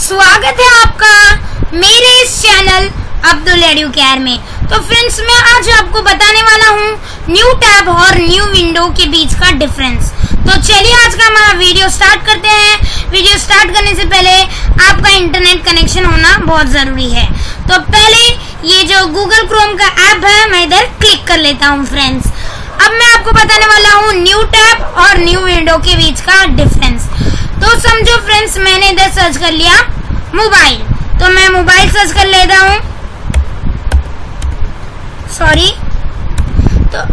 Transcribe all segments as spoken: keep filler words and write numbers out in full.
स्वागत है आपका मेरे इस चैनल अब्दुल एडुकेयर में। तो फ्रेंड्स, मैं आज आपको बताने वाला हूँ न्यू टैब और न्यू विंडो के बीच का डिफरेंस। तो चलिए आज का हमारा वीडियो स्टार्ट करते हैं। वीडियो स्टार्ट करने से पहले आपका इंटरनेट कनेक्शन होना बहुत जरूरी है। तो पहले ये जो गूगल क्रोम का ऐप है, मैं इधर क्लिक कर लेता हूँ फ्रेंड्स। अब मैं आपको बताने वाला हूँ न्यू टैब और न्यू विंडो के बीच का डिफरेंस। तो समझो फ्रेंड्स, मैंने इधर सर्च कर लिया मोबाइल, तो मैं मोबाइल सर्च कर लेता हूँ। सॉरी, तो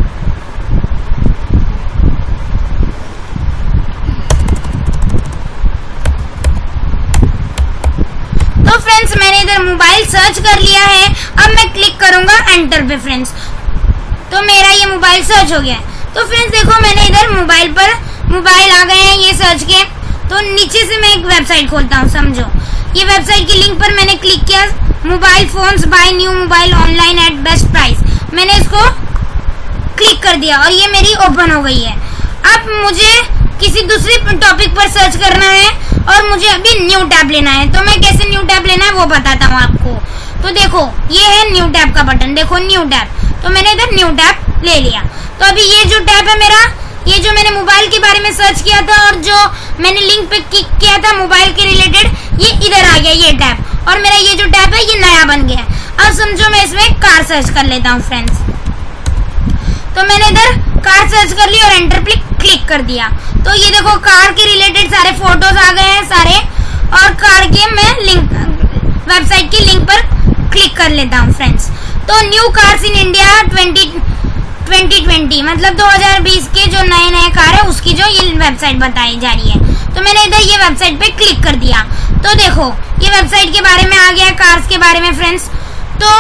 तो फ्रेंड्स मैंने इधर मोबाइल सर्च कर लिया है। अब मैं क्लिक करूंगा एंटर पे फ्रेंड्स, तो मेरा ये मोबाइल सर्च हो गया है। तो फ्रेंड्स देखो, मैंने इधर मोबाइल पर मोबाइल आ गए हैं ये सर्च के। तो नीचे से मैं एक वेबसाइट खोलता हूँ। समझो, ये वेबसाइट की लिंक पर मैंने क्लिक किया, mobile phones buy new mobile online at best price. मैंने इसको क्लिक कर दिया और ये मेरी ओपन हो गई है। अब मुझे किसी दूसरे टॉपिक पर सर्च करना है और मुझे अभी न्यू टैब लेना है। तो मैं कैसे न्यू टैब लेना है वो बताता हूँ आपको। तो देखो, ये है न्यू टैब का बटन, देखो न्यू टैब। तो मैंने इधर न्यू टैब ले लिया। तो अभी ये जो टैब है मेरा, ये जो मैंने मोबाइल के बारे में सर्च किया था और जो मैंने लिंक पे क्लिक किया था मोबाइल के रिलेटेड, ये इधर आ गया ये टैब। और मेरा ये जो टैब है ये नया बन गया। अब समझो मैं इसमें कार सर्च कर लेता हूँ फ्रेंड्स। तो मैंने इधर कार सर्च कर ली और एंटर पे क्लिक कर दिया। तो ये देखो, कार के रिलेटेड सारे फोटोज आ गए हैं सारे। और कार के मैं लिंक वेबसाइट की लिंक पर क्लिक कर लेता हूँ फ्रेंड्स। तो new cars in India twenty twenty मतलब दो हज़ार बीस के जो नए नए कार है उसकी जो ये वेबसाइट बताई जा रही है। तो मैंने इधर ये वेबसाइट पे क्लिक कर दिया। तो देखो, ये वेबसाइट के बारे में आ गया, कार्स के बारे में फ्रेंड्स। तो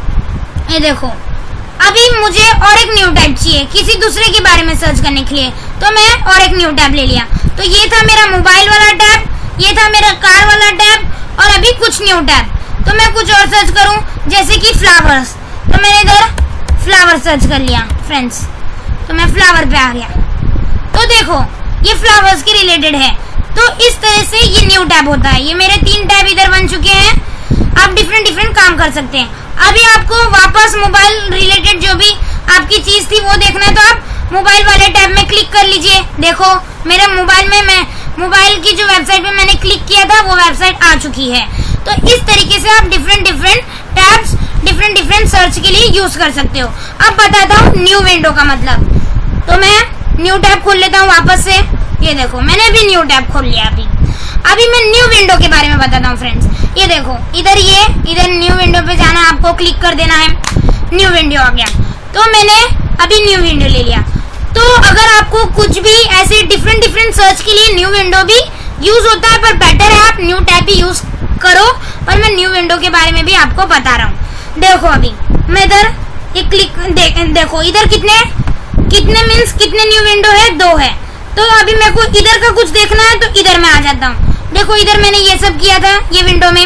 ये देखो, अभी मुझे और एक न्यू टैब चाहिए किसी दूसरे के बारे में सर्च करने के लिए। तो मैं और एक न्यू टैब ले लिया। तो ये था मेरा मोबाइल वाला टैब, ये था मेरा कार वाला टैब, और अभी कुछ न्यू टैब। तो मैं कुछ और सर्च करूं, जैसे कि फ्लावर्स। तो मैंने इधर फ्लावर सर्च कर लिया फ्रेंड्स। तो मैं फ्लावर पे आ गया। तो देखो, ये फ्लावर्स के रिलेटेड है। तो इस तरह से ये न्यू टैब होता है। ये मेरे तीन टैब इधर बन चुके हैं। आप डिफरेंट डिफरेंट काम कर सकते हैं। अभी आपको वापस मोबाइल रिलेटेड जो भी आपकी चीज थी वो देखना है, तो आप मोबाइल वाले टैब में क्लिक कर लीजिए। देखो, मेरे मोबाइल में मैं मोबाइल की जो वेबसाइट में मैंने क्लिक किया था वो वेबसाइट आ चुकी है। तो इस तरीके से आप different different tabs different different search के लिए यूज कर सकते हो। अब बताता हूँ न्यू विंडो का मतलब। तो मैं न्यू टैब खोल लेता हूँ वापस से। ये देखो, मैंने भी न्यू टैब खोल लिया। अभी अभी मैं न्यू विंडो के बारे में बताता हूँ फ्रेंड्स। ये देखो, इधर ये इधर न्यू विंडो पे जाना है, आपको क्लिक कर देना है। न्यू विंडो आ गया। तो मैंने अभी न्यू विंडो ले लिया। तो अगर आपको कुछ भी ऐसे डिफरेंट डिफरेंट सर्च के लिए न्यू विंडो भी यूज होता है, पर बेटर है आप न्यू टैब भी यूज करो। पर मैं न्यू विंडो के बारे में भी आपको बता रहा हूँ। देखो, अभी मैं इधर ये क्लिक दे, देखो इधर कितने कितने मीन्स कितने न्यू विंडो है, दो है। तो अभी मेरे को इधर का कुछ देखना है, तो इधर मैं आ जाता हूँ। देखो, इधर मैंने ये सब किया था ये विंडो में।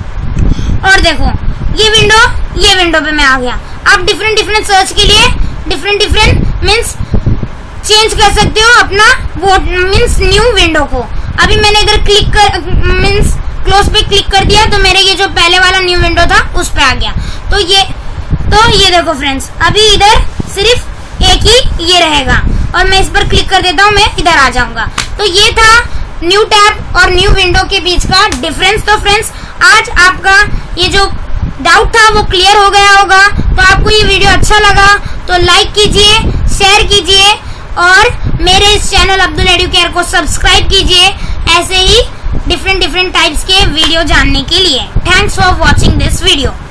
और देखो, ये विंडो ये विंडो पे मैं आ गया। आप डिफरेंट डिफरेंट सर्च के लिए डिफरेंट डिफरेंट मीन्स चेंज कर सकते हो अपना वो मीन्स न्यू विंडो को। अभी मैंने इधर क्लिक कर मीन्स क्लोज पे क्लिक कर दिया, तो मेरे ये जो पहले वाला न्यू विंडो था उस पे आ गया। तो ये तो ये देखो फ्रेंड्स, अभी इधर सिर्फ एक ही ये रहेगा और मैं इस पर क्लिक कर देता हूँ, मैं इधर आ जाऊंगा। तो ये था न्यू टैब और न्यू विंडो के बीच का डिफरेंस। तो फ्रेंड्स, आज आपका ये जो डाउट था वो क्लियर हो गया होगा। तो आपको ये वीडियो अच्छा लगा तो लाइक कीजिए, शेयर कीजिए और मेरे इस चैनल अब्दुल एडुकेयर को सब्सक्राइब कीजिए ऐसे ही डिफरेंट डिफरेंट टाइप्स के वीडियो जानने के लिए। Thanks for watching this video.